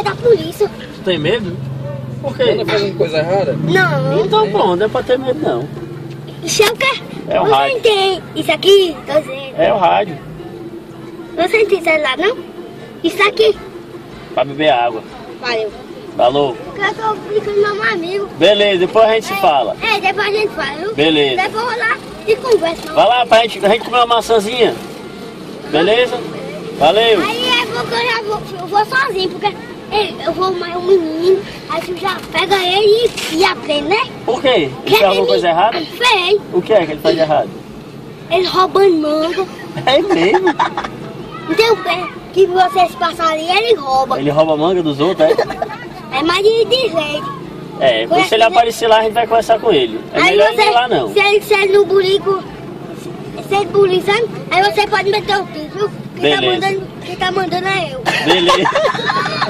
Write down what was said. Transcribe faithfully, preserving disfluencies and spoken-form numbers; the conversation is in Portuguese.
medo da polícia. Tu tem medo? Por quê? Tá fazendo coisa errada? Não. Então pronto, não é pra ter medo não. Isso é o quê? É o Você rádio. não tem isso aqui? Tô dizendo. É o rádio, Você não tem celular, não? Isso aqui. pra beber água. Valeu. Falou. Porque eu tô brincando com meu amigo. Beleza, depois a gente se fala. É, depois a gente fala, viu? Beleza. Depois eu vou lá e conversa. Vai lá pra gente, pra gente comer uma maçãzinha. Beleza? Valeu. Aí é bom que eu já vou, eu vou sozinho, porque ei, eu vou mais um menino, aí tu já pega ele e, e aprende, né? Por quê? Ele Porque fez alguma ele- coisa errada? Fez. O que é que ele faz de errado? Ele roubando manga. É mesmo? Não tem o pé que você se passar ali, ele rouba. Ele rouba a manga dos outros, é? É mais de dizer. É, quando se ele aparecer lá, a gente vai conversar com ele. É Aí melhor não ir lá você, não. se ele, se ele no bulico, se ele buliçando, aí você pode meter o piso, viu? Quem tá Beleza. mandando, quem tá mandando é eu. Beleza.